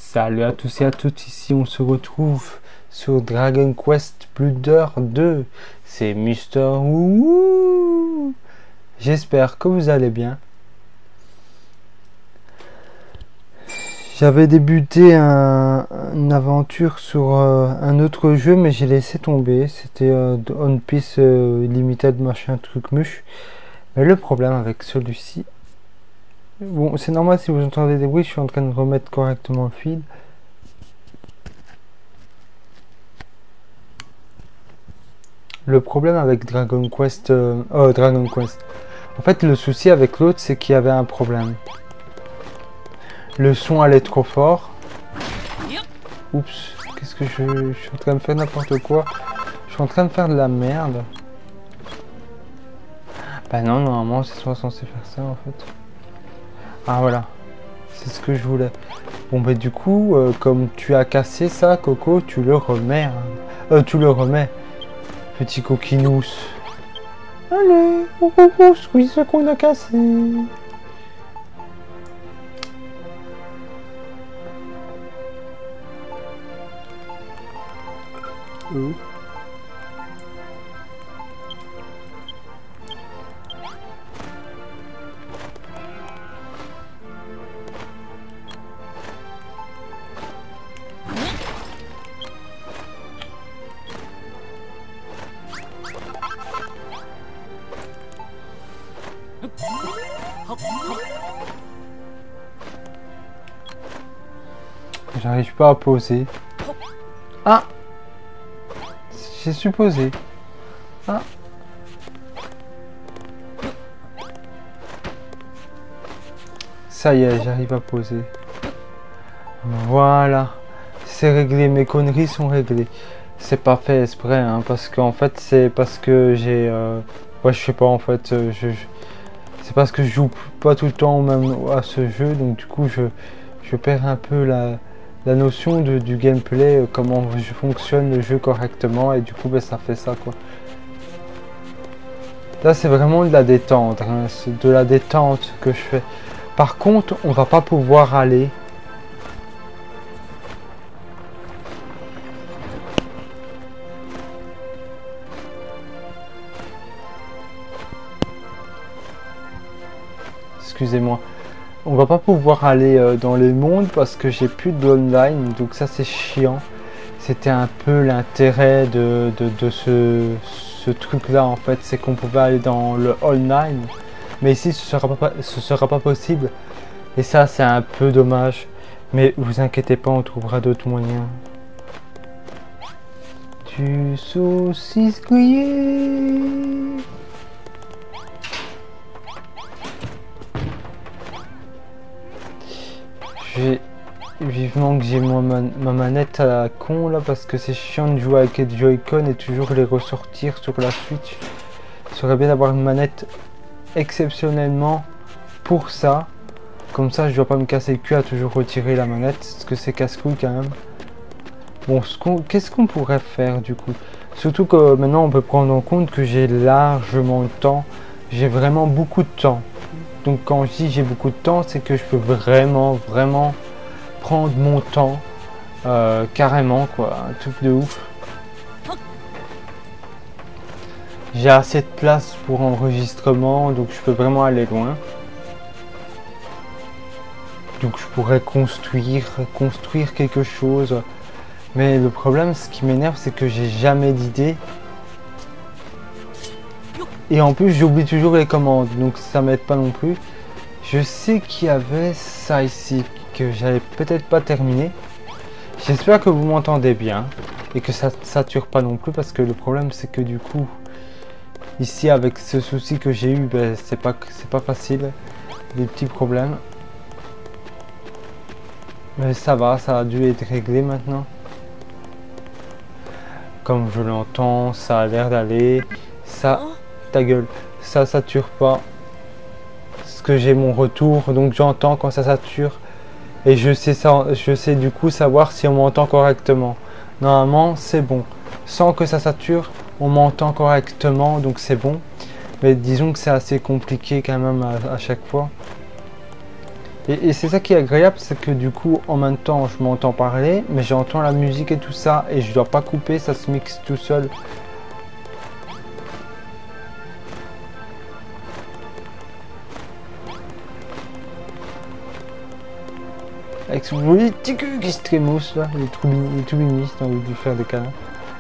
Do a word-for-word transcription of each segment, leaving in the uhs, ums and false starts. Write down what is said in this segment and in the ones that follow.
Salut à tous et à toutes, ici on se retrouve sur Dragon Quest Builder deux. C'est Mister Wouhou. J'espère que vous allez bien. J'avais débuté un, une aventure sur euh, un autre jeu, mais j'ai laissé tomber. C'était euh, One Piece euh, Limited machin truc muche. Mais le problème avec celui-ci... Bon, c'est normal si vous entendez des bruits, je suis en train de remettre correctement le fil. Le problème avec Dragon Quest... Euh, oh, Dragon Quest. En fait, le souci avec l'autre, c'est qu'il y avait un problème. Le son allait trop fort. Oups, qu'est-ce que je... je suis en train de faire n'importe quoi. Je suis en train de faire de la merde. Bah non, normalement, c'est soit censé faire ça, en fait. Ah, voilà. C'est ce que je voulais. Bon, bah du coup, euh, comme tu as cassé ça, Coco, tu le remets. Hein. Euh, tu le remets. Petit coquinous. Allez, on reconstruit ce qu'on a cassé. Euh. J'arrive pas à poser. Ah! J'ai supposé. Ah! Ça y est, j'arrive à poser. Voilà. C'est réglé, mes conneries sont réglées. C'est pas fait exprès, hein, parce qu'en fait, c'est parce que j'ai... Euh... Ouais, je sais pas, en fait, euh, je... je... c'est parce que je joue pas tout le temps même à ce jeu, donc du coup, je, je perds un peu la... la notion de, du gameplay, euh, comment je fonctionne le jeu correctement, et du coup ben, ça fait ça quoi. Là c'est vraiment de la détente, hein, c'est de la détente que je fais. Par contre on va pas pouvoir aller excusez-moi, on va pas pouvoir aller euh, dans les mondes parce que j'ai plus d'online, donc ça c'est chiant. C'était un peu l'intérêt de, de, de ce, ce truc là en fait, c'est qu'on pouvait aller dans le online, mais ici ce sera pas, ce sera pas possible, et ça c'est un peu dommage, mais vous inquiétez pas, on trouvera d'autres moyens. Du saucisse grillé. J'ai vivement que j'ai ma, man ma manette à la con là, parce que c'est chiant de jouer avec les Joy-Con et toujours les ressortir sur la Switch. Il serait bien d'avoir une manette exceptionnellement pour ça. Comme ça je dois pas me casser le cul à toujours retirer la manette, parce que c'est casse-couille quand même. Bon, ce qu'on, qu'est-ce qu'on pourrait faire du coup? Surtout que maintenant on peut prendre en compte que j'ai largement le temps. J'ai vraiment beaucoup de temps. Donc quand je dis j'ai beaucoup de temps, c'est que je peux vraiment, vraiment prendre mon temps, euh, carrément quoi, un truc de ouf. J'ai assez de place pour enregistrement, donc je peux vraiment aller loin. Donc je pourrais construire, construire quelque chose. Mais le problème, ce qui m'énerve, c'est que j'ai jamais d'idée. Et en plus, j'oublie toujours les commandes, donc ça m'aide pas non plus. Je sais qu'il y avait ça ici, que j'avais peut-être pas terminé. J'espère que vous m'entendez bien et que ça ne sature pas non plus, parce que le problème, c'est que du coup, ici, avec ce souci que j'ai eu, ben, c'est pas, c'est pas facile. Des petits problèmes. Mais ça va, ça a dû être réglé maintenant. Comme je l'entends, ça a l'air d'aller. Ça... Ta gueule, ça sature pas, parce que j'ai mon retour, donc j'entends quand ça sature, et je sais ça, je sais du coup savoir si on m'entend correctement. Normalement c'est bon, sans que ça sature, on m'entend correctement, donc c'est bon. Mais disons que c'est assez compliqué quand même à, à chaque fois. Et, et c'est ça qui est agréable, c'est que du coup, en même temps, je m'entends parler, mais j'entends la musique et tout ça, et je dois pas couper, ça se mixe tout seul. Avec son petit cul qui se trémousse là, il est tout mignon, il est tout mignon, j'ai envie de lui faire des câlins.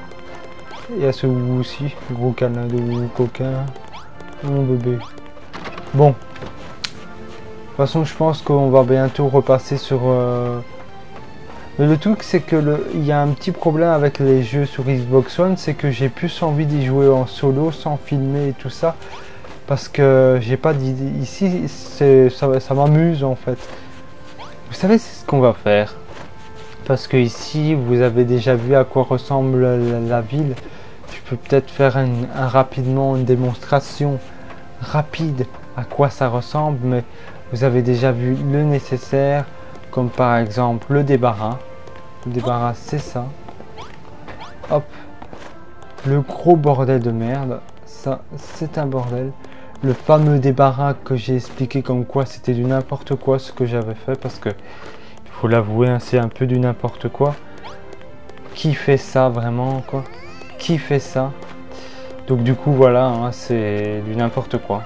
Et à ce Wu aussi, gros câlin de Wu coquin. Mon bébé. Bon. De toute façon, je pense qu'on va bientôt repasser sur... Euh... Mais le truc, c'est que le... il y a un petit problème avec les jeux sur Xbox One, c'est que j'ai plus envie d'y jouer en solo, sans filmer et tout ça. Parce que j'ai pas d'idée. Ici, ça, ça m'amuse en fait. Vous savez, c'est ce qu'on va faire. Parce que ici, vous avez déjà vu à quoi ressemble la, la ville. Je peux peut-être faire un, un, rapidement une démonstration rapide à quoi ça ressemble. Mais vous avez déjà vu le nécessaire. Comme par exemple le débarras. Le débarras, c'est ça. Hop. Le gros bordel de merde. Ça, c'est un bordel. Le fameux débarras que j'ai expliqué comme quoi c'était du n'importe quoi ce que j'avais fait, parce que il faut l'avouer, hein, c'est un peu du n'importe quoi. Qui fait ça vraiment, quoi? Qui fait ça? Donc du coup voilà, hein, c'est du n'importe quoi.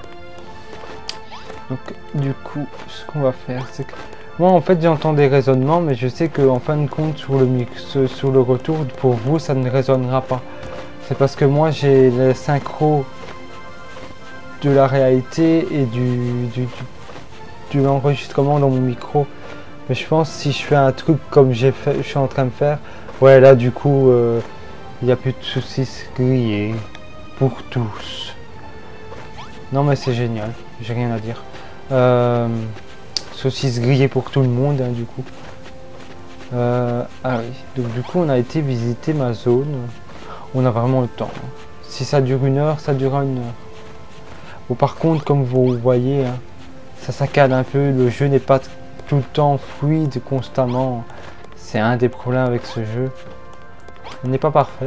Donc du coup, ce qu'on va faire, c'est que moi en fait j'entends des raisonnements, mais je sais que en fin de compte sur le mix, sur le retour, pour vous ça ne résonnera pas. C'est parce que moi j'ai les synchros de la réalité et du, du, du, de l'enregistrement dans mon micro. Mais je pense si je fais un truc comme j'ai fait, je suis en train de faire, ouais là du coup il euh, n'y a plus de saucisses grillées pour tous. Non mais c'est génial, j'ai rien à dire. Euh, saucisses grillées pour tout le monde, hein, du coup. Euh, ah oui, donc du coup on a été visiter ma zone. On a vraiment le temps. Si ça dure une heure, ça durera une heure. Bon, par contre, comme vous voyez, hein, ça saccade un peu. Le jeu n'est pas tout le temps fluide constamment. C'est un des problèmes avec ce jeu. Il n'est pas parfait.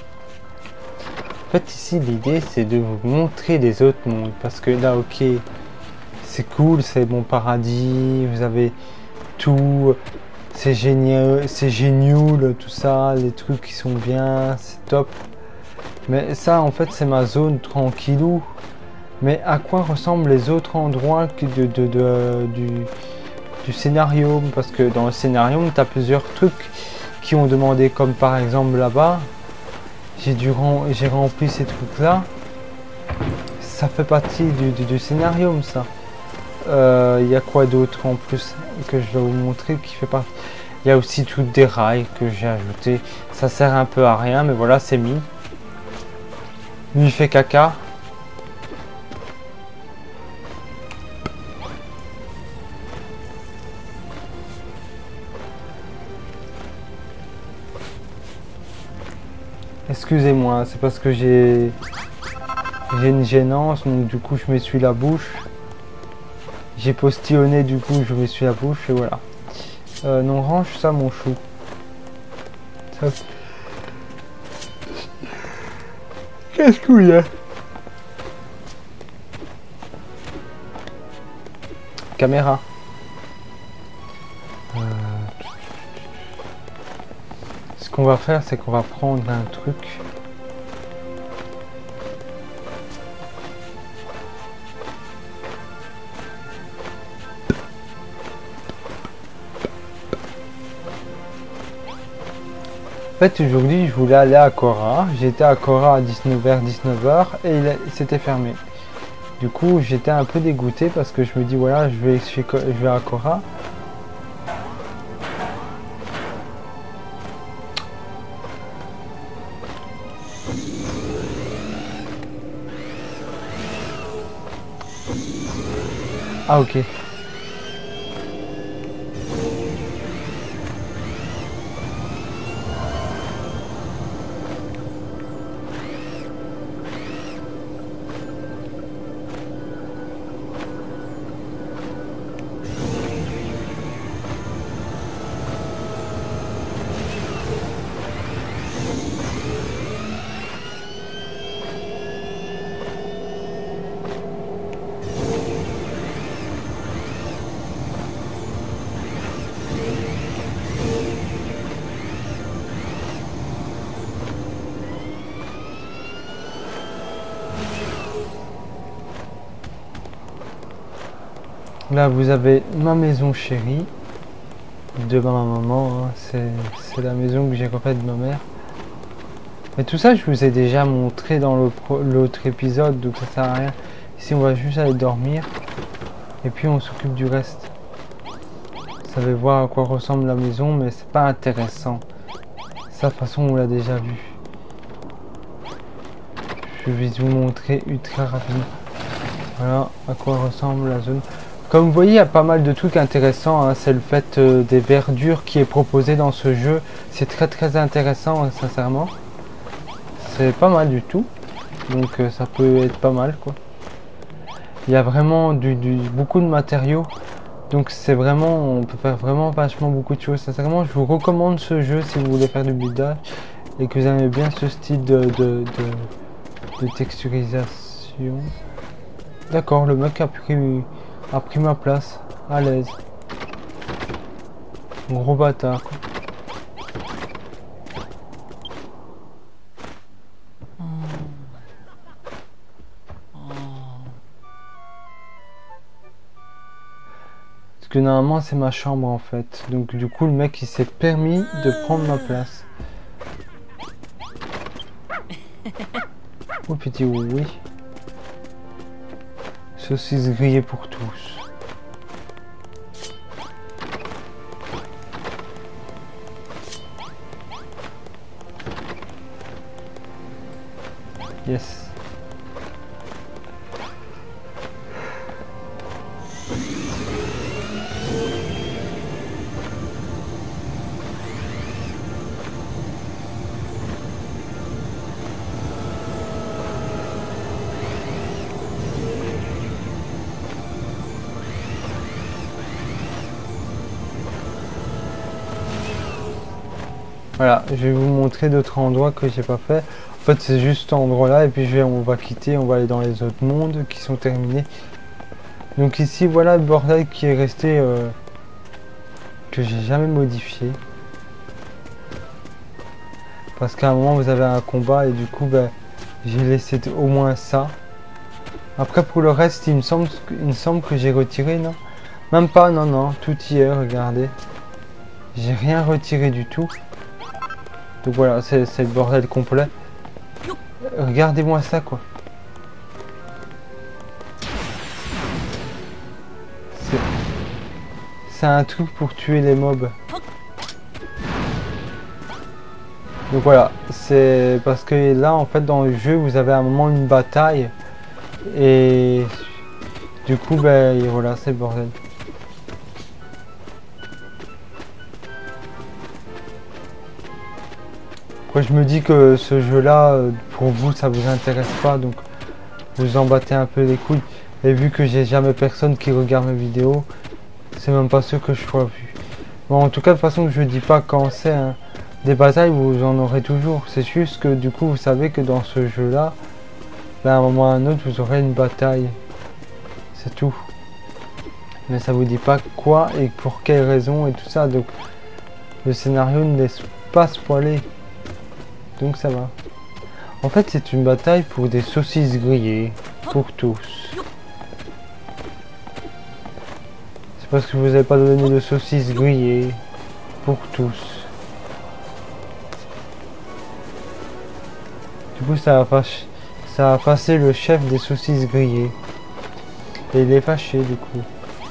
En fait, ici, l'idée, c'est de vous montrer des autres mondes. Parce que là, ok, c'est cool, c'est mon paradis. Vous avez tout. C'est génial, c'est génial, tout ça. Les trucs qui sont bien, c'est top. Mais ça, en fait, c'est ma zone tranquillou. Mais à quoi ressemblent les autres endroits de, de, de, du, du scénario? Parce que dans le scénario, tu as plusieurs trucs qui ont demandé, comme par exemple là-bas, j'ai dû j'ai rempli ces trucs-là. Ça fait partie du, du, du scénario, ça. Il euh, y a quoi d'autre en plus que je dois vous montrer qui fait partie? Il y a aussi toutes des rails que j'ai ajouté. Ça sert un peu à rien, mais voilà, c'est mis. Lui, il fait caca. Excusez-moi, c'est parce que j'ai j'ai une gênance, donc du coup je m'essuie la bouche. J'ai postillonné, du coup je m'essuie la bouche et voilà. Euh, non, range ça mon chou. Qu'est-ce qu'il y a? Caméra. Euh... Ce qu'on va faire, c'est qu'on va prendre un truc. En fait, aujourd'hui, je voulais aller à Cora. J'étais à Cora à dix-neuf heures, dix-neuf heures et c'était fermé. Du coup, j'étais un peu dégoûté parce que je me dis, voilà, je vais, je vais à Cora. Ah, ok. Là vous avez ma maison chérie de ma maman, hein. C'est la maison que j'ai refaite de ma mère. Mais tout ça je vous ai déjà montré dans l'autre épisode, donc ça sert à rien. Ici on va juste aller dormir et puis on s'occupe du reste. Vous savez voir à quoi ressemble la maison, mais c'est pas intéressant. Ça de toute façon on l'a déjà vu. Je vais vous montrer ultra rapidement. Voilà à quoi ressemble la zone. Comme vous voyez, il y a pas mal de trucs intéressants, hein. C'est le fait euh, des verdures qui est proposé dans ce jeu. C'est très très intéressant, hein, sincèrement. C'est pas mal du tout. Donc euh, ça peut être pas mal, quoi. Il y a vraiment du, du, beaucoup de matériaux. Donc c'est vraiment, on peut faire vraiment vachement beaucoup de choses. Sincèrement, je vous recommande ce jeu si vous voulez faire du buildage et que vous aimez bien ce style de, de, de, de texturisation. D'accord, le mec a pris... a pris ma place, à l'aise. Gros bâtard, quoi. Parce que normalement c'est ma chambre en fait. Donc du coup le mec il s'est permis de prendre ma place. Oh petit oui. Saucisse grillée pour tous. Yes. Voilà, je vais vous montrer d'autres endroits que j'ai pas fait. En fait, c'est juste cet endroit-là et puis je vais, on va quitter, on va aller dans les autres mondes qui sont terminés. Donc ici, voilà le bordel qui est resté euh, que j'ai jamais modifié. Parce qu'à un moment, vous avez un combat et du coup, ben, j'ai laissé au moins ça. Après, pour le reste, il me semble, il me semble que j'ai retiré, non? Même pas, non, non, tout y est, regardez. J'ai rien retiré du tout. Donc voilà, c'est le bordel complet. Regardez-moi ça, quoi. C'est un truc pour tuer les mobs. Donc voilà, c'est parce que là, en fait, dans le jeu, vous avez à un moment une bataille. Et du coup, ben voilà, c'est le bordel. Après, je me dis que ce jeu-là, pour vous, ça vous intéresse pas, donc vous en battez un peu les couilles. Et vu que j'ai jamais personne qui regarde mes vidéos, c'est même pas sûr que je sois vu. Bon, en tout cas, de toute façon, je dis pas quand c'est. Hein. Des batailles, vous en aurez toujours. C'est juste que du coup, vous savez que dans ce jeu-là, ben, à un moment ou à un autre, vous aurez une bataille. C'est tout. Mais ça vous dit pas quoi et pour quelle raison et tout ça. Donc, le scénario ne laisse pas spoiler. Donc ça va. En fait, c'est une bataille pour des saucisses grillées. Pour tous. C'est parce que vous n'avez pas donné de saucisses grillées. Pour tous. Du coup, ça a fâché, ça a fâché le chef des saucisses grillées. Et il est fâché, du coup.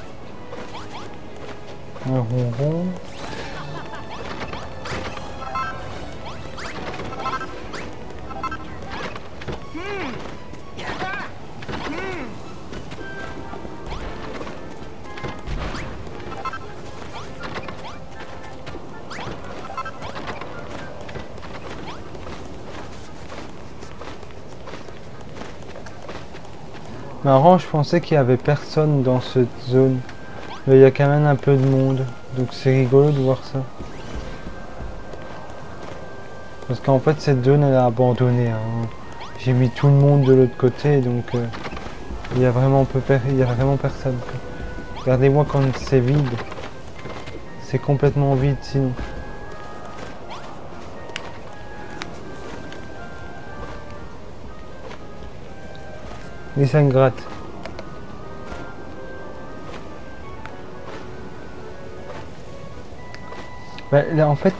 Un ronron. Marrant, je pensais qu'il y avait personne dans cette zone. Mais il y a quand même un peu de monde. Donc c'est rigolo de voir ça. Parce qu'en fait cette zone elle est abandonnée. Hein. J'ai mis tout le monde de l'autre côté. Donc euh, il y a vraiment peu per il y a vraiment personne. Regardez-moi quand c'est vide. C'est complètement vide sinon. Et ça me gratte. Bah, là en fait...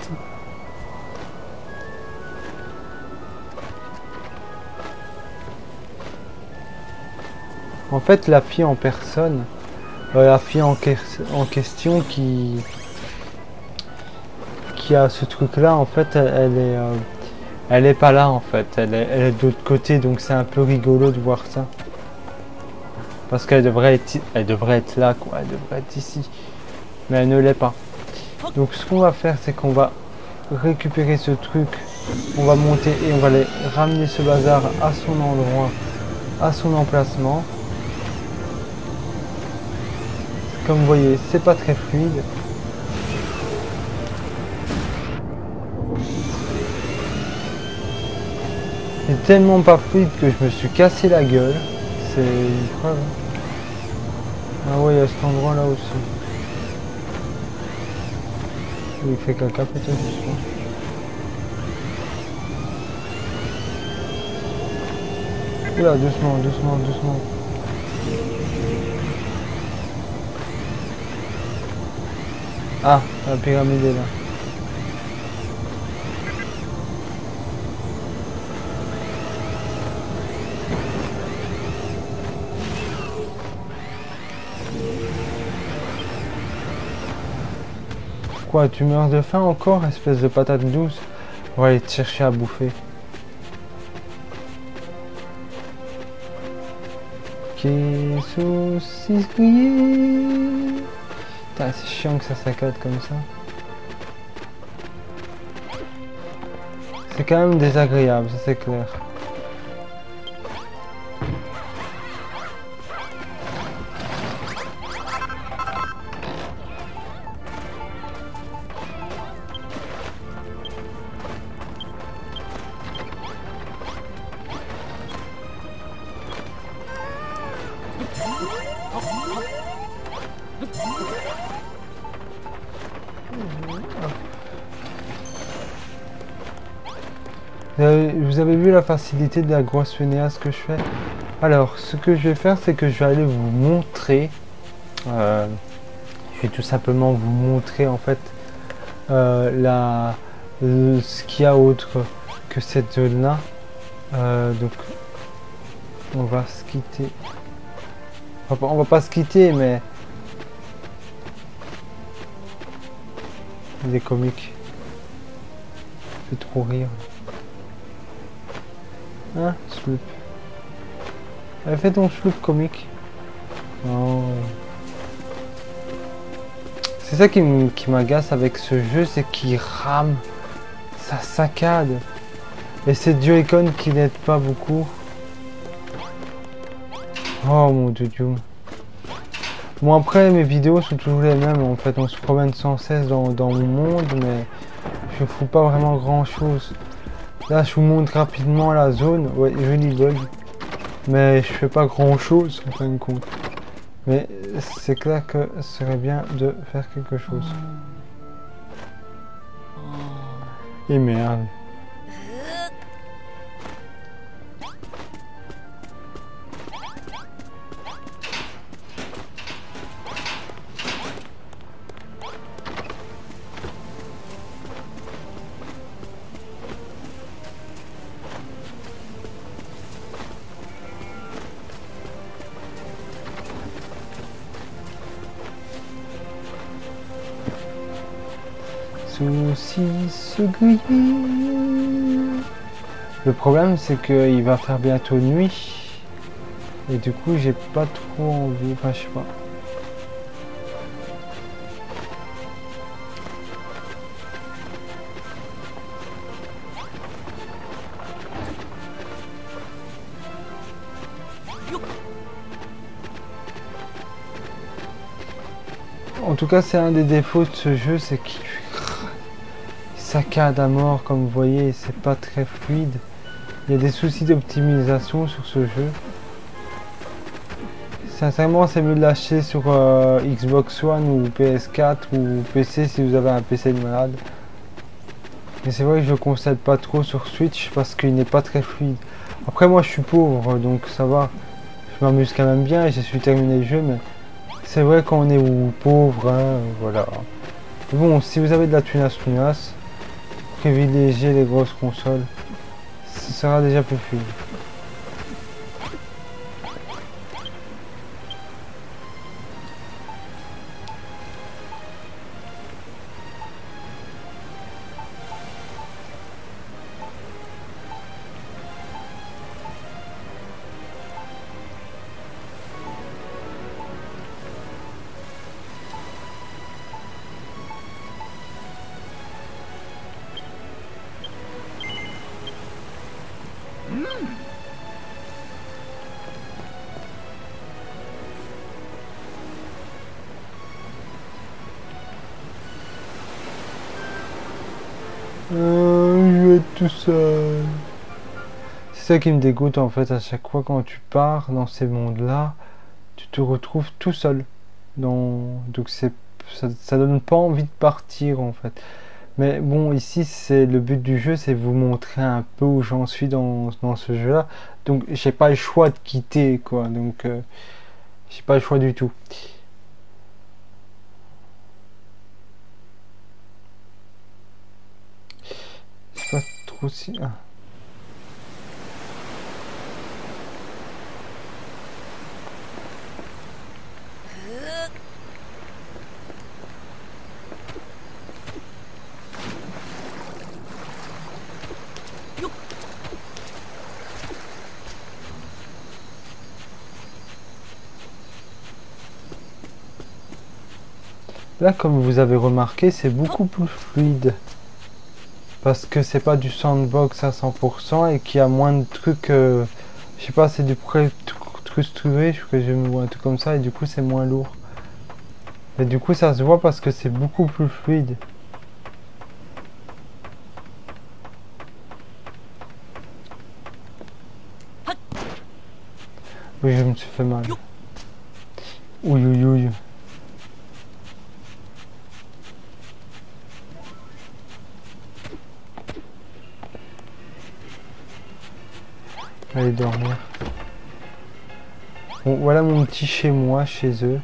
En fait la fille en personne, euh, la fille en, que en question qui... qui a ce truc là, en fait elle, elle est... Euh, elle est pas là en fait, elle est, elle est de l'autre côté, donc c'est un peu rigolo de voir ça. Parce qu'elle devrait être, elle devrait être là quoi, elle devrait être ici. Mais elle ne l'est pas. Donc ce qu'on va faire, c'est qu'on va récupérer ce truc, on va monter et on va aller ramener ce bazar à son endroit, à son emplacement. Comme vous voyez, c'est pas très fluide. C'est tellement pas fluide que je me suis cassé la gueule. C'est une preuve. Ah ouais, il y a cet endroit là aussi. Il fait caca peut-être, je sais pas. Oula, doucement, doucement, doucement. Ah, la pyramide est là. Quoi, tu meurs de faim encore, espèce de patate douce? On va aller te chercher à bouffer. Ok, saucisse grillée. Putain, c'est chiant que ça saccade comme ça. C'est quand même désagréable, ça c'est clair. Vous avez vu la facilité de la grosse fainéasse que je fais? Alors, ce que je vais faire, c'est que je vais aller vous montrer. Euh, je vais tout simplement vous montrer en fait euh, la, le, ce qu'il y a autre que cette zone-là. Euh, donc, on va se quitter. On va, on va pas se quitter, mais des comiques. Ça fait trop rire. Hein, sloop. Elle fait ton sloop comique. Oh. C'est ça qui m'agace avec ce jeu, c'est qu'il rame. Ça saccade. Et c'est Joy-Con qui n'aide pas beaucoup. Oh mon dieu. Bon après mes vidéos sont toujours les mêmes. En fait on se promène sans cesse dans, dans mon monde, mais je fous pas vraiment grand chose. Là je vous montre rapidement la zone. Ouais, joli bug. Mais je fais pas grand chose en fin de compte. Mais c'est clair que ce serait bien de faire quelque chose. Et merde. Saucisse grillée. Le problème c'est qu'il va faire bientôt nuit. Et du coup j'ai pas trop envie, enfin je sais pas. En tout cas c'est un des défauts de ce jeu, c'est qu'il saccade à mort comme vous voyez, c'est pas très fluide. Il y a des soucis d'optimisation sur ce jeu. Sincèrement c'est mieux de lâcher sur euh, Xbox One ou P S quatre ou P C si vous avez un P C de malade. Mais c'est vrai que je le conseille pas trop sur Switch parce qu'il n'est pas très fluide. Après moi je suis pauvre donc ça va. Je m'amuse quand même bien et j'ai su terminer le jeu, mais c'est vrai qu'on est pauvre, hein, voilà. Bon, si vous avez de la tunasse tunasse, privilégiez les grosses consoles, ce sera déjà plus fluide. Euh, je vais être tout seul. C'est ça qui me dégoûte en fait, à chaque fois quand tu pars dans ces mondes-là, tu te retrouves tout seul. Dans... Donc c'est ça, ça donne pas envie de partir en fait. Mais bon, ici c'est le but du jeu, c'est vous montrer un peu où j'en suis dans, dans ce jeu-là. Donc j'ai pas le choix de quitter quoi. Donc euh, j'ai pas le choix du tout. Je sais pas trop si. Ah. Là, comme vous avez remarqué, c'est beaucoup plus fluide. Parce que c'est pas du sandbox à cent pour cent et qu'il y a moins de trucs. Euh, je sais pas, c'est du pré-trustrué, je présume, ou un truc comme ça, et du coup, c'est moins lourd. Et du coup, ça se voit parce que c'est beaucoup plus fluide. Oui, je me suis fait mal. Ouïe, ouïe, ouïe. Allez dormir. Bon, voilà mon petit chez moi, chez eux.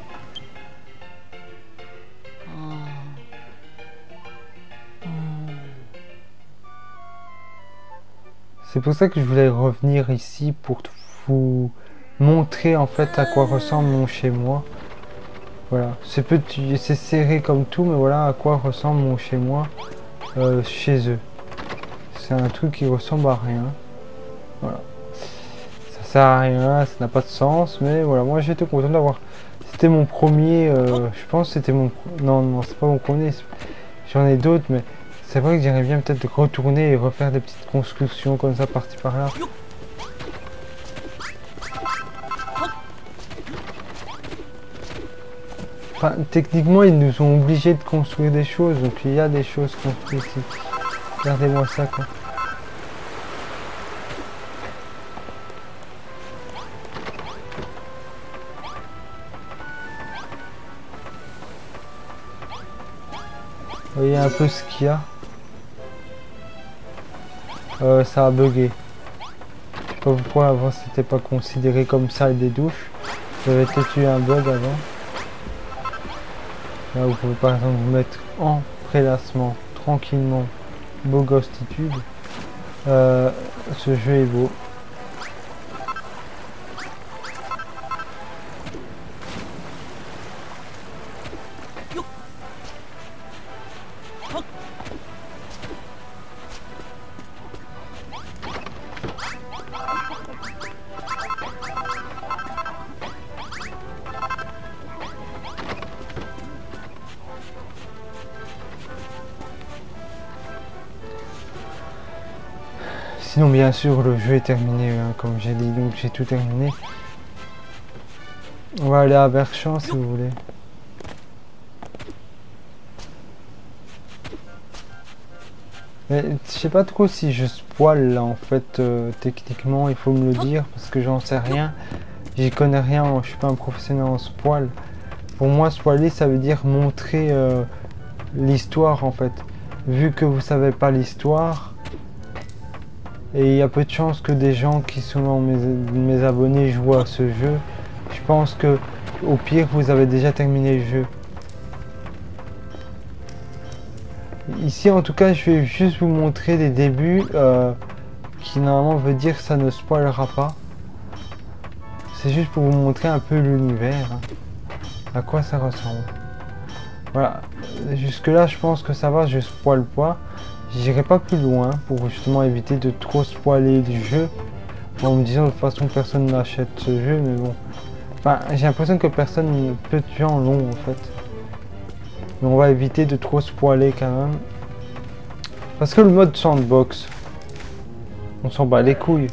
C'est pour ça que je voulais revenir ici pour vous montrer en fait à quoi ressemble mon chez moi. Voilà, c'est petit, c'est serré comme tout, mais voilà à quoi ressemble mon chez moi euh, chez eux. C'est un truc qui ressemble à rien. Voilà. Ça sert à rien, ça n'a pas de sens, mais voilà, moi j'étais content d'avoir. C'était mon premier, euh, je pense que c'était mon. Non, non, c'est pas mon premier. J'en ai d'autres, mais c'est vrai que j'aimerais bien peut-être retourner et refaire des petites constructions comme ça, par-ci par-là. Enfin, techniquement, ils nous ont obligés de construire des choses, donc il y a des choses construites ici. Regardez-moi ça, quoi. Vous voyez un peu ce qu'il y a. Euh, ça a bugué. Je sais pas pourquoi avant c'était pas considéré comme ça des douches. J'avais peut-être eu un bug avant. Là vous pouvez par exemple vous mettre en prélassement tranquillement, beau ghostitude. Euh, ce jeu est beau. Sinon bien sûr le jeu est terminé hein, comme j'ai dit, donc j'ai tout terminé. On va aller à Berchamp si vous voulez. Mais je sais pas trop si je spoil là en fait euh, techniquement, il faut me le dire parce que j'en sais rien. J'y connais rien, je suis pas un professionnel en spoil. Pour moi spoiler ça veut dire montrer euh, l'histoire en fait. Vu que vous savez pas l'histoire, et il y a peu de chances que des gens qui sont mes, mes abonnés jouent à ce jeu. Je pense que au pire vous avez déjà terminé le jeu. Ici en tout cas je vais juste vous montrer des débuts euh, qui normalement veut dire que ça ne spoilera pas. C'est juste pour vous montrer un peu l'univers, hein, à quoi ça ressemble. Voilà, jusque là je pense que ça va, je spoil pas. J'irai pas plus loin pour justement éviter de trop spoiler le jeu. En me disant de toute façon personne n'achète ce jeu, mais bon. Enfin, j'ai l'impression que personne, peu de gens l'ont en fait. Mais on va éviter de trop spoiler quand même. Parce que le mode sandbox, on s'en bat les couilles.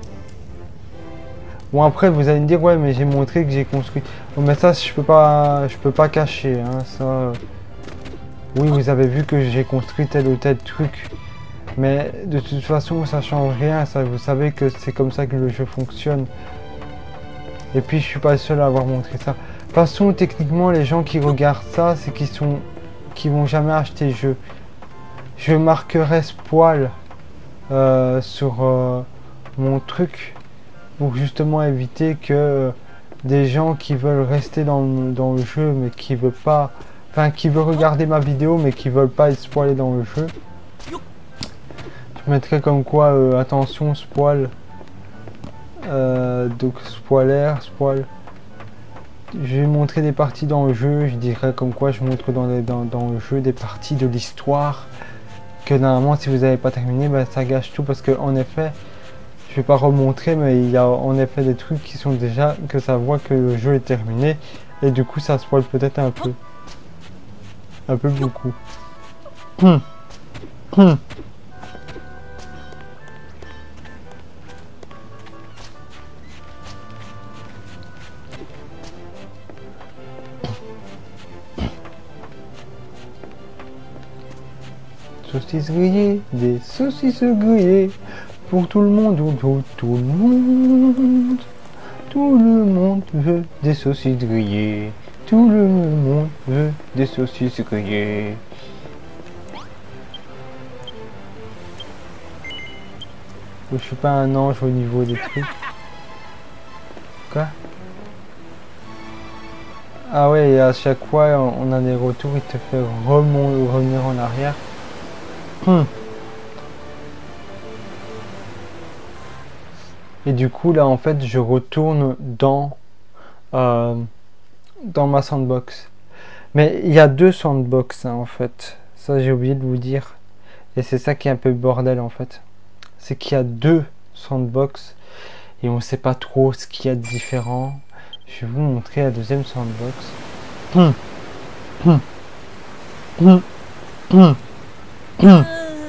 Bon après vous allez me dire ouais mais j'ai montré que j'ai construit. Bon, mais ça je peux pas je peux pas cacher hein, ça. Euh... Oui vous avez vu que j'ai construit tel ou tel truc. Mais de toute façon ça change rien, ça vous savez que c'est comme ça que le jeu fonctionne. Et puis je suis pas le seul à avoir montré ça. De toute façon techniquement les gens qui regardent ça c'est qu'ils sont qui vont jamais acheter le jeu. Je marquerai spoil euh, sur euh, mon truc pour justement éviter que euh, des gens qui veulent rester dans le, dans le jeu mais qui veulent pas, enfin qui veulent regarder ma vidéo mais qui veulent pas être spoilés dans le jeu. Je mettrai comme quoi euh, attention spoil, euh, donc spoiler, spoil. Je vais montrer des parties dans le jeu, je dirais comme quoi je montre dans, les, dans, dans le jeu des parties de l'histoire que normalement si vous n'avez pas terminé ben, ça gâche tout parce que en effet je vais pas remontrer mais il y a en effet des trucs qui sont déjà que ça voit que le jeu est terminé et du coup ça spoil peut-être un peu un peu beaucoup. Hum. Hum. Saucisses grillées, des saucisses grillées pour tout le monde, tout, tout le monde, tout le monde veut des saucisses grillées, tout le monde veut des saucisses grillées. Je suis pas un ange au niveau des trucs. Quoi? Ah ouais, et à chaque fois on a des retours, il te fait remon- revenir en arrière. Hmm. Et du coup là en fait je retourne dans euh, dans ma sandbox. Mais il y a deux sandbox hein, en fait. Ça j'ai oublié de vous dire. Et c'est ça qui est un peu bordel en fait. C'est qu'il y a deux sandbox et on sait pas trop ce qu'il y a de différent. Je vais vous montrer la deuxième sandbox. Hmm. Hmm. Hmm. Hmm. Hmm.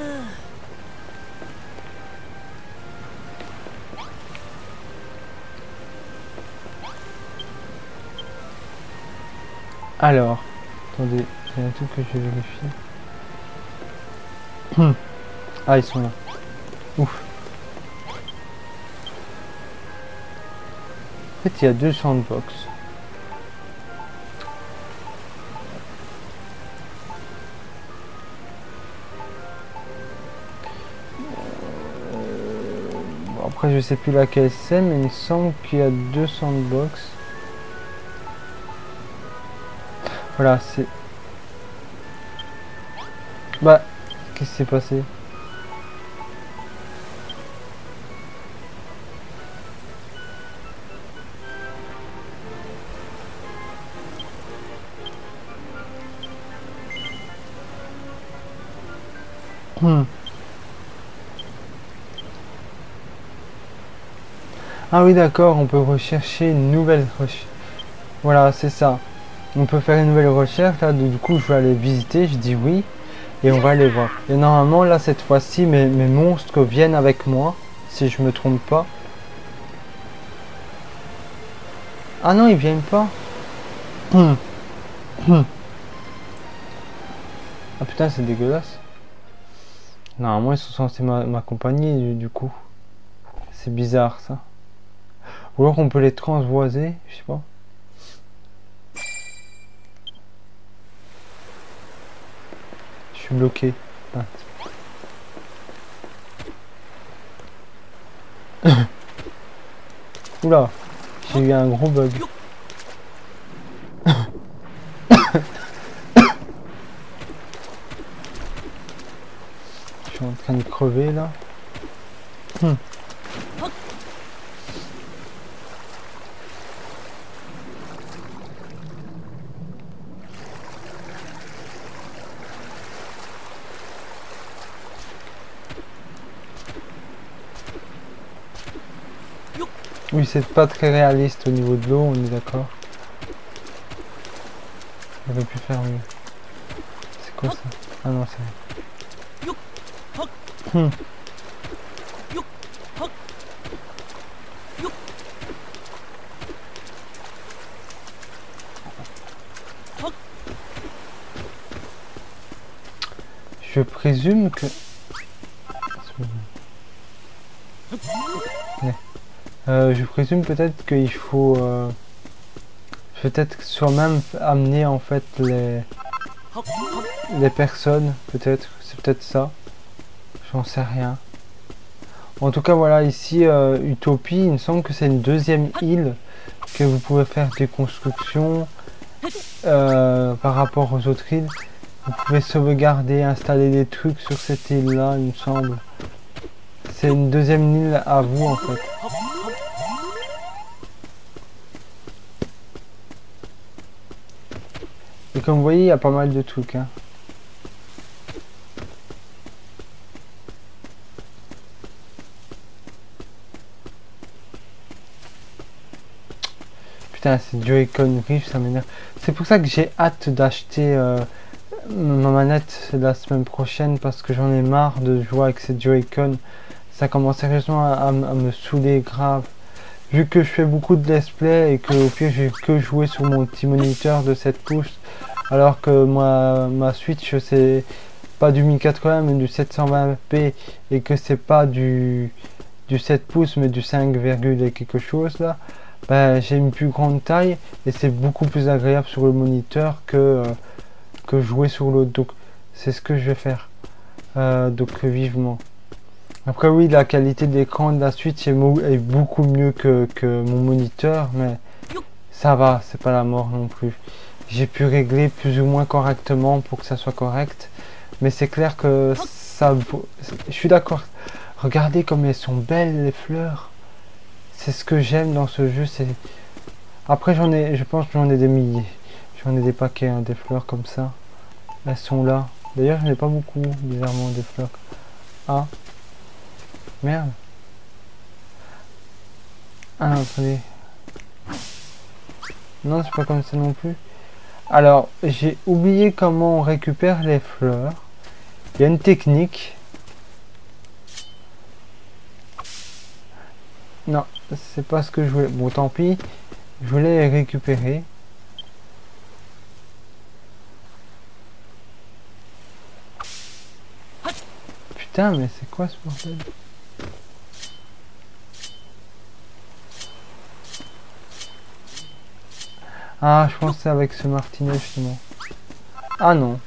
Alors, attendez, j'ai un truc que je vérifie. Hmm. Ah, ils sont là. Ouf. En fait, il y a deux sandbox. Euh, bon, après, je sais plus laquelle c'est, mais il me semble qu'il y a deux sandbox. Voilà, c'est... Bah, qu'est-ce qui s'est passé? Hmm. Ah oui, d'accord, on peut rechercher une nouvelle recherche. Voilà, c'est ça. On peut faire une nouvelle recherche, là, du coup, je vais aller visiter, je dis oui. Et on va aller voir. Et normalement, là, cette fois-ci, mes, mes monstres viennent avec moi, si je me trompe pas. Ah non, ils viennent pas. Hum. Hum. Ah putain, c'est dégueulasse. Normalement, ils sont censés m'accompagner, du, du coup. C'est bizarre, ça. Ou alors, on peut les transvoiser, je sais pas. Je suis bloqué. Ah. Oula, j'ai eu un gros bug. train de crever là. Hmm. Oui, c'est pas très réaliste au niveau de l'eau, on est d'accord. J'aurais pu faire mieux. C'est quoi ça? Ah non, c'est... Hmm. Je présume que... Euh, je présume peut-être qu'il faut... Euh... Peut-être soi-même amener en fait les... les personnes, peut-être. C'est peut-être ça. J'en sais rien. En tout cas, voilà, ici, euh, Utopie, il me semble que c'est une deuxième île que vous pouvez faire des constructions euh, par rapport aux autres îles. Vous pouvez sauvegarder, installer des trucs sur cette île-là, il me semble. C'est une deuxième île à vous, en fait. Et comme vous voyez, il y a pas mal de trucs, hein. Putain, c'est Joy-Con riche, ça m'énerve. C'est pour ça que j'ai hâte d'acheter euh, ma manette la semaine prochaine, parce que j'en ai marre de jouer avec ces Joy-Con. Ça commence sérieusement à, à, à me saouler grave. Vu que je fais beaucoup de let's play et que au pire j'ai que joué sur mon petit moniteur de sept pouces, alors que moi ma Switch c'est pas du mille quatre-vingts mais du sept cent vingt p et que c'est pas du du sept pouces mais du cinq, et quelque chose là, ben, j'ai une plus grande taille et c'est beaucoup plus agréable sur le moniteur que euh, que jouer sur l'autre. Donc c'est ce que je vais faire. Euh, donc vivement. Après oui, la qualité d'écran de la Switch est, est beaucoup mieux que, que mon moniteur, mais ça va, c'est pas la mort non plus. J'ai pu régler plus ou moins correctement pour que ça soit correct, mais c'est clair que ça... Je suis d'accord. Regardez comme elles sont belles les fleurs. C'est ce que j'aime dans ce jeu. C'est Après j'en ai, je pense que j'en ai des milliers. J'en ai des paquets, hein, des fleurs comme ça. Elles sont là. D'ailleurs, je n'ai pas beaucoup, bizarrement, des fleurs. Ah. Merde. Ah non, attendez. Non, c'est pas comme ça non plus. Alors, j'ai oublié comment on récupère les fleurs. Il y a une technique. Non, c'est pas ce que je voulais. Bon, tant pis. Je voulais les récupérer. Putain, mais c'est quoi ce bordel? Ah, je pensais avec ce martinet justement. Ah non.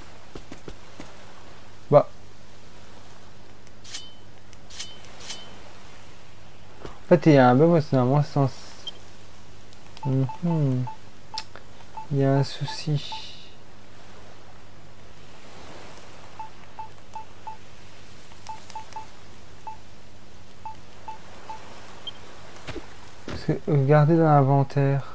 Bah. En fait, il y a un bug, c'est normalement sans... Mm-hmm. Il y a un souci. Parce que, regardez dans l'inventaire.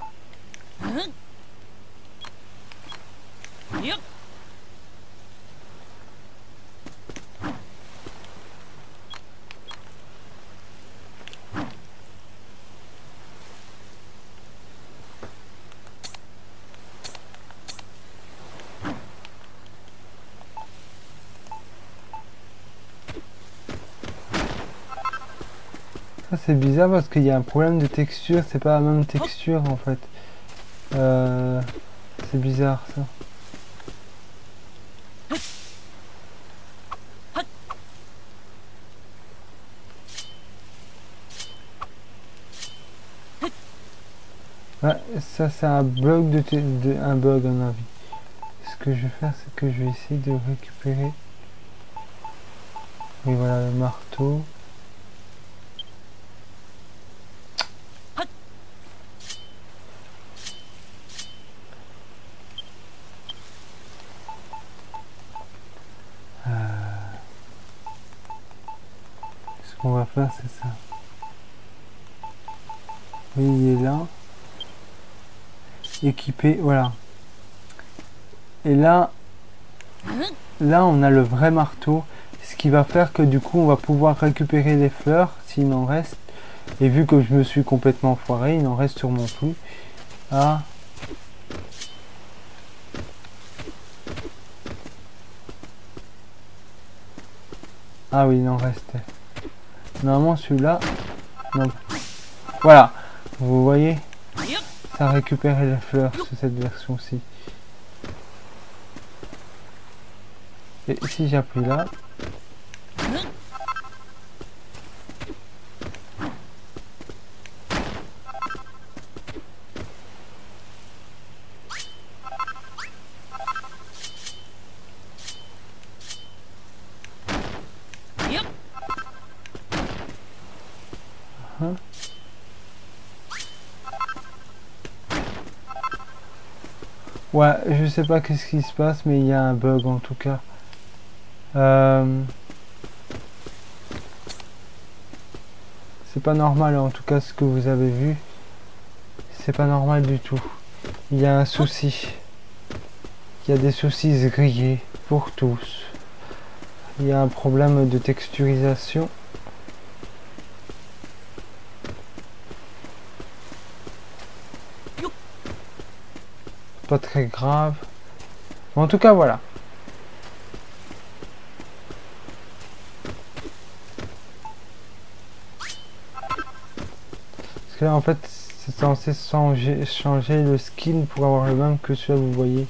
Ça c'est bizarre parce qu'il y a un problème de texture, c'est pas la même texture en fait. Euh, c'est bizarre ça. Ouais, ça c'est un bug de, de un bug en avis. Ce que je vais faire, c'est que je vais essayer de récupérer. Oui voilà le marteau. faire, c'est ça. Oui, il est là. Équipé, voilà. Et là, là on a le vrai marteau. Ce qui va faire que du coup on va pouvoir récupérer les fleurs s'il en reste. Et vu que je me suis complètement foiré, il n'en reste sûrement plus. Ah. Ah oui, il en restait. Normalement celui-là. Non. Voilà. Vous voyez, ça a récupéré les fleurs sur cette version-ci. Et si j'appuie là. Hein? Ouais, je sais pas qu'est-ce qui se passe, mais il y a un bug en tout cas. Euh... C'est pas normal en tout cas ce que vous avez vu. C'est pas normal du tout. Il y a un souci. Il y a des soucis grillés pour tous. Il y a un problème de texturisation. Pas très grave. Mais en tout cas, voilà. Parce que là, en fait, c'est censé changer, changer le skin pour avoir le même que celui-là, vous voyez.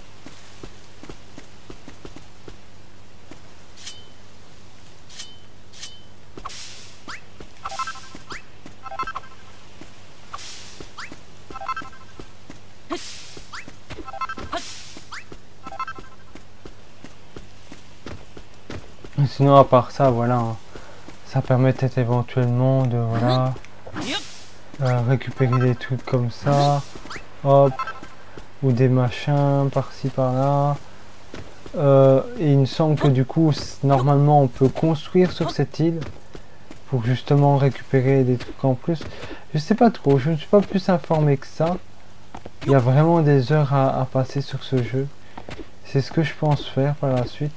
Sinon, à part ça, voilà, hein, ça permettait éventuellement de, voilà, euh, récupérer des trucs comme ça, hop, ou des machins par-ci par-là. Euh, et il me semble que du coup, normalement, on peut construire sur cette île pour justement récupérer des trucs en plus. Je sais pas trop, je ne suis pas plus informé que ça. Il y a vraiment des heures à, à passer sur ce jeu. C'est ce que je pense faire par la suite.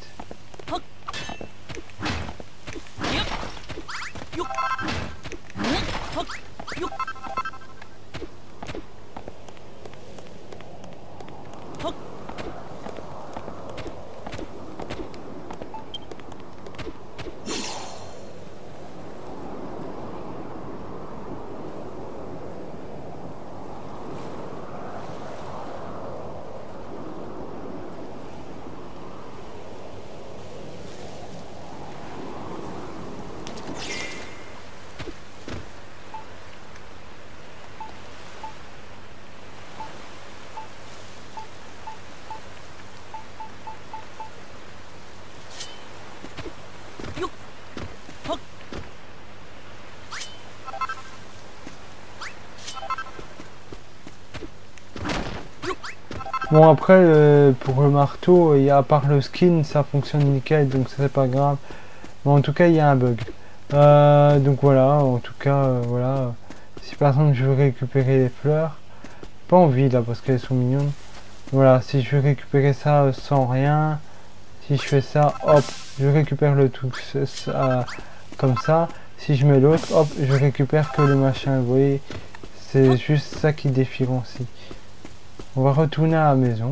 Bon après euh, pour le marteau, il y a, à part le skin, ça fonctionne nickel, donc ça c'est pas grave. Mais en tout cas il y a un bug. Euh, donc voilà, en tout cas euh, voilà. Si par exemple je veux récupérer les fleurs, pas envie là parce qu'elles sont mignonnes. Voilà, si je veux récupérer ça euh, sans rien, si je fais ça, hop, je récupère le truc ça, comme ça. Si je mets l'autre, hop, je récupère que le machin. Vous voyez, c'est juste ça qui différencie. On va retourner à la maison.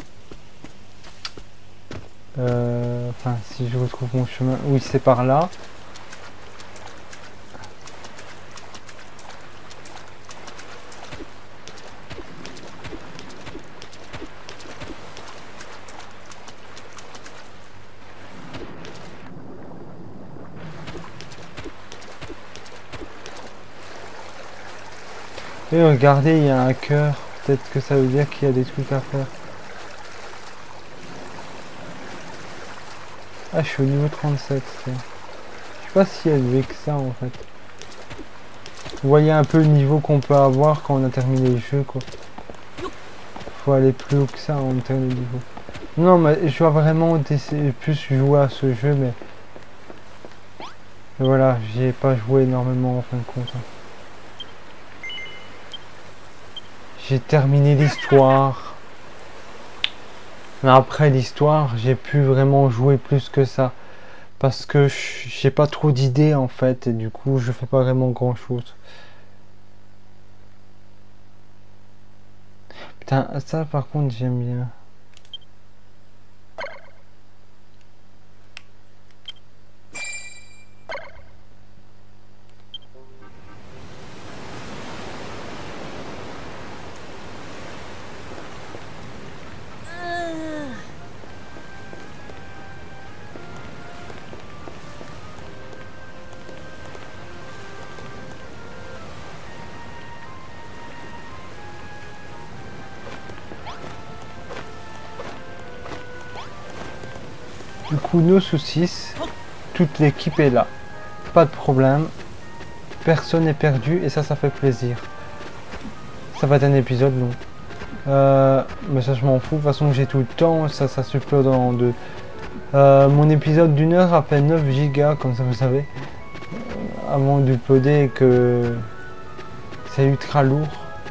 Euh, enfin, si je retrouve mon chemin. Oui, c'est par là. Et regardez, il y a un cœur. Peut-être que ça veut dire qu'il y a des trucs à faire. Ah, je suis au niveau trente-sept. Je sais pas si élevé que ça en fait. Vous voyez un peu le niveau qu'on peut avoir quand on a terminé le jeu, quoi. Faut aller plus haut que ça en termes de niveau. Non, mais je dois vraiment plus jouer à ce jeu, mais Et voilà, j'y ai pas joué énormément en fin de compte. J'ai terminé l'histoire. Mais après l'histoire, j'ai pu vraiment jouer plus que ça. Parce que j'ai pas trop d'idées en fait. Et du coup, je fais pas vraiment grand chose. Putain, ça par contre, j'aime bien. Du coup, nos soucis, toute l'équipe est là. Pas de problème. Personne n'est perdu et ça, ça fait plaisir. Ça va être un épisode long. Euh, mais ça, je m'en fous. De toute façon, j'ai tout le temps. Ça, ça s'upload en deux. Euh, mon épisode d'une heure a fait neuf gigas, comme ça, vous savez. Avant d'uploader que c'est ultra lourd.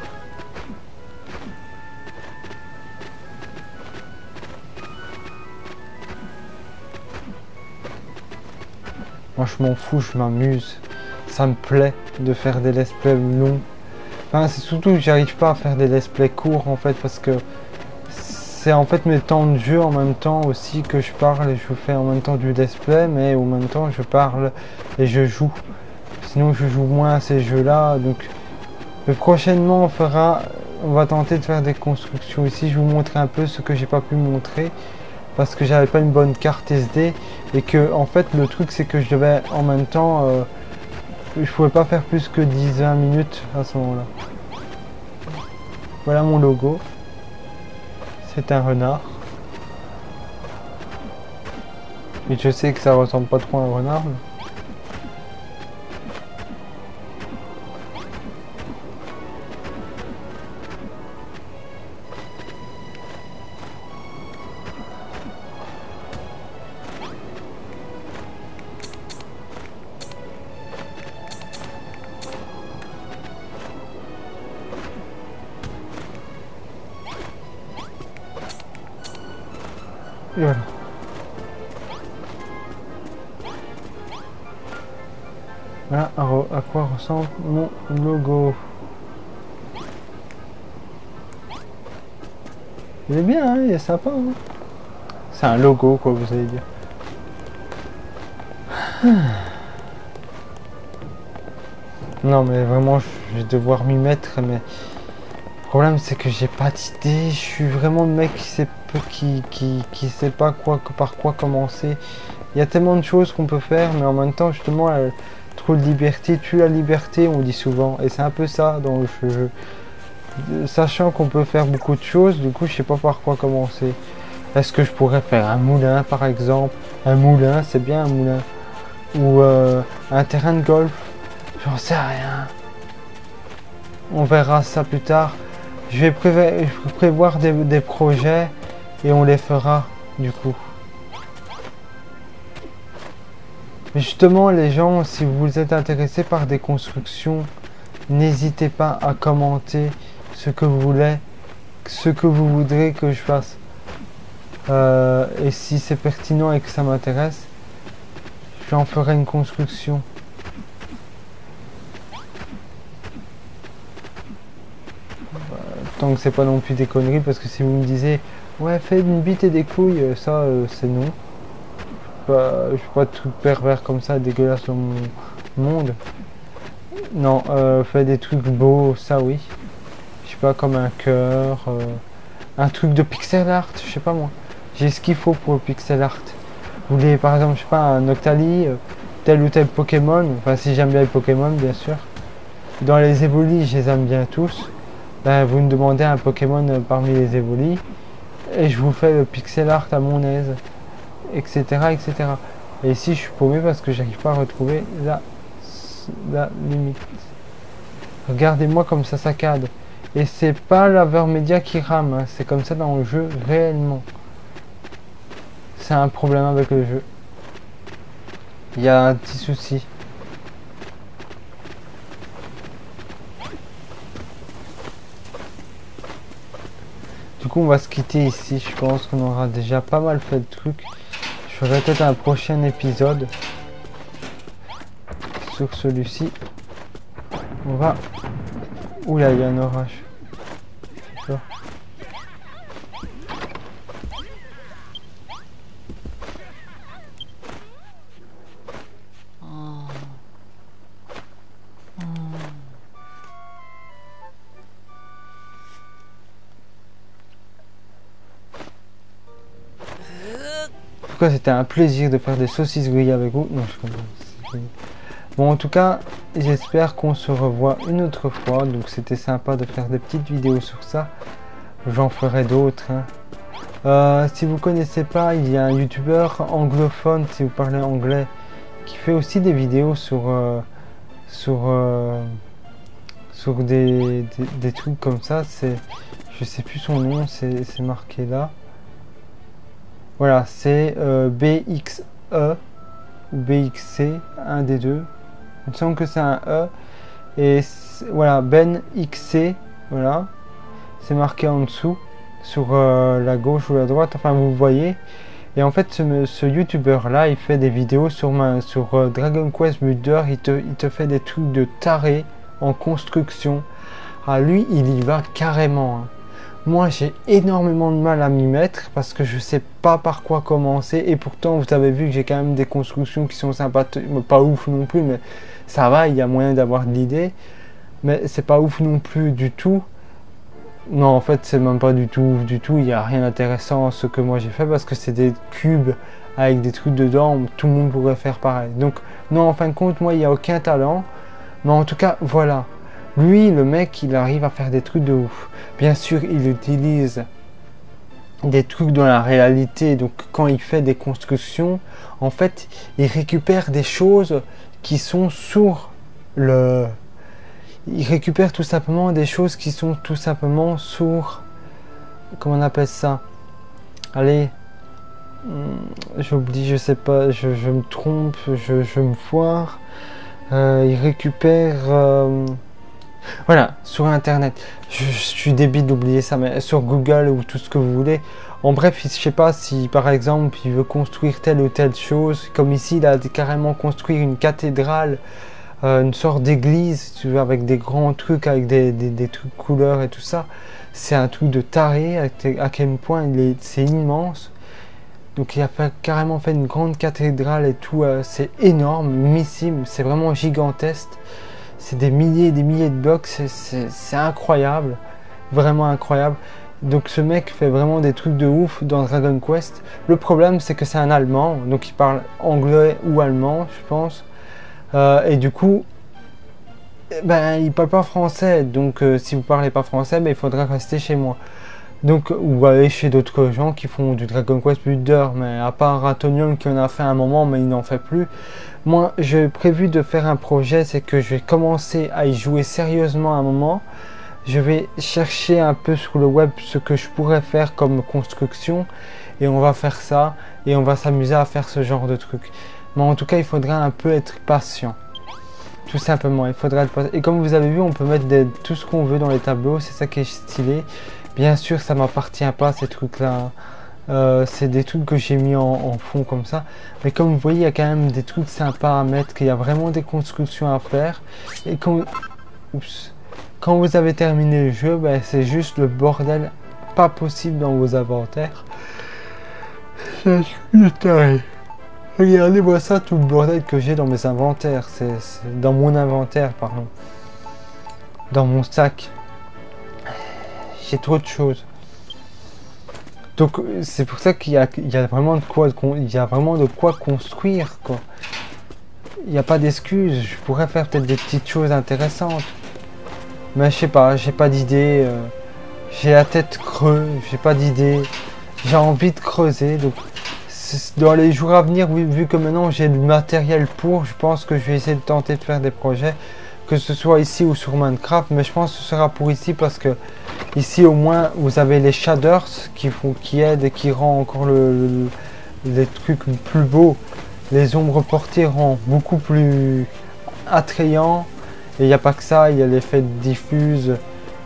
Moi je m'en fous, je m'amuse. Ça me plaît de faire des let's play longs. Enfin c'est surtout que j'arrive pas à faire des let's play courts en fait parce que c'est en fait mes temps de jeu en même temps aussi que je parle et je fais en même temps du let's play mais en même temps je parle et je joue. Sinon je joue moins à ces jeux là donc mais prochainement on fera on va tenter de faire des constructions ici. Je vous montrer un peu ce que j'ai pas pu montrer. Parce que j'avais pas une bonne carte S D et que en fait le truc c'est que je devais en même temps euh, je pouvais pas faire plus que dix à vingt minutes à ce moment là. Voilà mon logo, c'est un renard et je sais que ça ressemble pas trop à un renard mais... Et voilà. Voilà à, à quoi ressemble mon logo. Il est bien, hein, il est sympa. Hein, c'est un logo quoi vous allez dire. Non mais vraiment je vais devoir m'y mettre mais le problème c'est que j'ai pas d'idée, je suis vraiment le mec qui sait qui, qui, qui sait pas quoi par quoi commencer. Il y a tellement de choses qu'on peut faire mais en même temps justement euh, trop de liberté tue la liberté on dit souvent et c'est un peu ça dans le jeu. Sachant qu'on peut faire beaucoup de choses, du coup je sais pas par quoi commencer. Est-ce que je pourrais faire un moulin par exemple? Un moulin c'est bien un moulin. Ou euh, un terrain de golf. J'en sais rien. On verra ça plus tard. Je vais prévoir, prévoir des, des projets et on les fera du coup. Mais justement les gens, si vous êtes intéressés par des constructions, n'hésitez pas à commenter ce que vous voulez, ce que vous voudrez que je fasse. Euh, et si c'est pertinent et que ça m'intéresse, j'en ferai une construction. Tant que c'est pas non plus des conneries, parce que si vous me disiez ouais fais une bite et des couilles, ça euh, c'est non. Bah, je suis pas de trucs pervers comme ça dégueulasse dans mon monde. Non, euh, fais des trucs beaux, ça oui. Je sais pas comme un cœur, euh, un truc de pixel art, je sais pas moi. J'ai ce qu'il faut pour le pixel art. Vous voulez par exemple je sais pas un Octali, euh, tel ou tel Pokémon, enfin si j'aime bien les Pokémon bien sûr. Dans les évolis je les aime bien tous. Ben, vous me demandez un Pokémon parmi les évolis et je vous fais le pixel art à mon aise, etc etc. Et ici je suis paumé parce que j'arrive pas à retrouver la, la limite. Regardez-moi comme ça saccade. Et c'est pas l'Avermedia qui rame, hein. C'est comme ça dans le jeu réellement. C'est un problème avec le jeu. Il y a un petit souci. coup, on va se quitter ici. Je pense qu'on aura déjà pas mal fait de trucs. Je ferai peut-être un prochain épisode sur celui-ci. On va... Oula, il y a un orage. D'accord. En tout cas, c'était un plaisir de faire des saucisses grillées avec vous. Non, je comprends. Bon, en tout cas, j'espère qu'on se revoit une autre fois. Donc, c'était sympa de faire des petites vidéos sur ça. J'en ferai d'autres. Hein. Euh, si vous connaissez pas, il y a un youtubeur anglophone, si vous parlez anglais, qui fait aussi des vidéos sur euh, sur euh, sur des, des, des trucs comme ça. C'est, je sais plus son nom, c'est marqué là. Voilà, c'est euh, B X E ou B X C, un des deux. Il me semble que c'est un E. Et voilà, Ben X C, voilà. C'est marqué en dessous, sur euh, la gauche ou la droite, enfin vous voyez. Et en fait, ce, ce youtubeur là, il fait des vidéos sur, ma, sur euh, Dragon Quest Builder. Il te, il te fait des trucs de taré en construction. Ah, lui, il y va carrément. Hein. Moi, j'ai énormément de mal à m'y mettre parce que je sais pas par quoi commencer. Et pourtant, vous avez vu que j'ai quand même des constructions qui sont sympathiques. Pas ouf non plus, mais ça va, il y a moyen d'avoir de l'idée. Mais c'est pas ouf non plus du tout. Non, en fait, c'est même pas du tout ouf du tout. Il n'y a rien d'intéressant à ce que moi j'ai fait parce que c'est des cubes avec des trucs dedans. Tout le monde pourrait faire pareil. Donc, non, en fin de compte, moi, il n'y a aucun talent. Mais en tout cas, voilà. Lui, le mec, il arrive à faire des trucs de ouf. Bien sûr, il utilise des trucs dans la réalité. Donc, quand il fait des constructions, en fait, il récupère des choses qui sont sur le... Il récupère tout simplement des choses qui sont tout simplement sur... Comment on appelle ça? Allez, j'oublie, je sais pas, je, je me trompe, je, je me foire. Euh, il récupère... Euh, voilà, sur internet. Je, je suis débile d'oublier ça, mais sur Google ou tout ce que vous voulez. En bref, je sais pas si par exemple il veut construire telle ou telle chose. Comme ici, il a carrément construit une cathédrale, euh, une sorte d'église, tu vois, avec des grands trucs, avec des, des, des trucs couleurs et tout ça. C'est un truc de taré, à, à quel point il est, c'est immense. Donc il a fait, carrément fait une grande cathédrale et tout. Euh, c'est énorme, missime, c'est vraiment gigantesque. C'est des milliers et des milliers de blocs, c'est incroyable, vraiment incroyable. Donc ce mec fait vraiment des trucs de ouf dans Dragon Quest. Le problème, c'est que c'est un Allemand, donc il parle anglais ou allemand, je pense. Euh, et du coup, ben, il parle pas français, donc euh, si vous parlez pas français, ben, il faudra rester chez moi. Donc, ou aller chez d'autres gens qui font du Dragon Quest Builder, mais à part Ratonium qui en a fait un moment, mais il n'en fait plus. Moi, j'ai prévu de faire un projet, c'est que je vais commencer à y jouer sérieusement un moment. Je vais chercher un peu sur le web ce que je pourrais faire comme construction, et on va faire ça, et on va s'amuser à faire ce genre de truc. Mais en tout cas, il faudra un peu être patient. Tout simplement, il faudra être patient. Et comme vous avez vu, on peut mettre des, tout ce qu'on veut dans les tableaux, c'est ça qui est stylé. Bien sûr, ça m'appartient pas ces trucs-là. Euh, c'est des trucs que j'ai mis en, en fond comme ça. Mais comme vous voyez, il y a quand même des trucs sympas à mettre, qu'il y a vraiment des constructions à faire. Et quand, oups, quand vous avez terminé le jeu, ben, c'est juste le bordel pas possible dans vos inventaires. Regardez-moi ça, tout le bordel que j'ai dans mes inventaires. C'est dans mon inventaire, pardon. Dans mon sac. J'ai trop de choses. Donc c'est pour ça qu'il y a, il y a vraiment de quoi il y a vraiment de quoi construire, quoi. Il n'y a pas d'excuses. Je pourrais faire peut-être des petites choses intéressantes, mais je sais pas, j'ai pas d'idée. Euh, j'ai la tête creuse, j'ai pas d'idée. J'ai envie de creuser. Donc dans les jours à venir, vu, vu que maintenant j'ai le matériel pour, je pense que je vais essayer de tenter de faire des projets, que ce soit ici ou sur Minecraft, mais je pense que ce sera pour ici parce que ici au moins vous avez les shaders qui font, qui aident et qui rend encore le, le, les trucs plus beaux. Les ombres portées rend beaucoup plus attrayant. Et il n'y a pas que ça, il y a l'effet diffuse,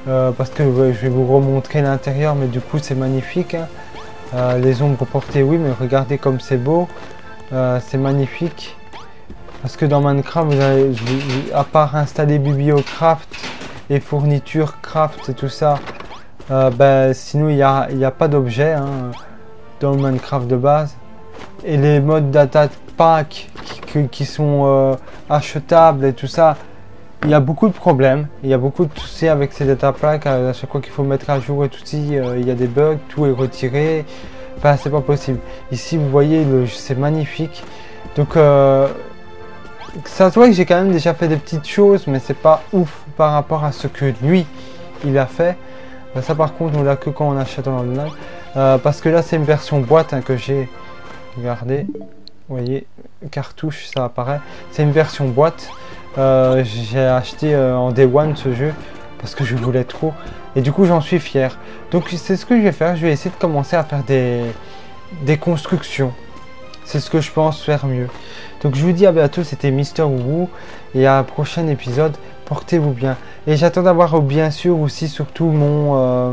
euh, parce que ouais, je vais vous remontrer l'intérieur, mais du coup c'est magnifique, hein. Euh, les ombres portées, oui, mais regardez comme c'est beau, euh, c'est magnifique. Parce que dans Minecraft, vous avez, à part installer Bibliocraft et fournitures craft et tout ça, euh, ben, sinon il n'y a, y a pas d'objet, hein, dans le Minecraft de base. Et les modes data pack qui, qui sont euh, achetables et tout ça, il y a beaucoup de problèmes, il y a beaucoup de soucis avec ces data packs. À chaque fois qu'il faut mettre à jour et tout, euh, il y a des bugs, tout est retiré. Enfin, c'est pas possible. Ici, vous voyez, c'est magnifique. Donc, euh, ça se voit que j'ai quand même déjà fait des petites choses, mais c'est pas ouf par rapport à ce que lui, il a fait. Euh, ça, par contre, on l'a que quand on achète en online. Euh, parce que là, c'est une version boîte, hein, que j'ai. Regardez, vous voyez, cartouche, ça apparaît. C'est une version boîte. Euh, j'ai acheté euh, en day one ce jeu parce que je voulais trop. Et du coup, j'en suis fier. Donc, c'est ce que je vais faire. Je vais essayer de commencer à faire des, des constructions. C'est ce que je pense faire mieux. Donc je vous dis à bientôt, c'était Mister Woo et à un prochain épisode. Portez-vous bien. Et j'attends d'avoir bien sûr aussi surtout mon euh,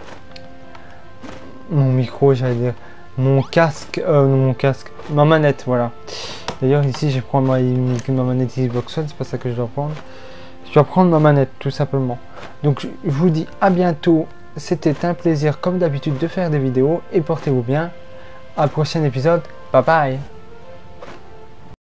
mon micro, j'allais dire, mon casque, euh, non, mon casque, ma manette, voilà. D'ailleurs ici je prends ma, ma manette Xbox One, c'est pas ça que je dois prendre. Je dois prendre ma manette tout simplement. Donc je vous dis à bientôt. C'était un plaisir comme d'habitude de faire des vidéos et portez-vous bien. À un prochain épisode. Bye bye.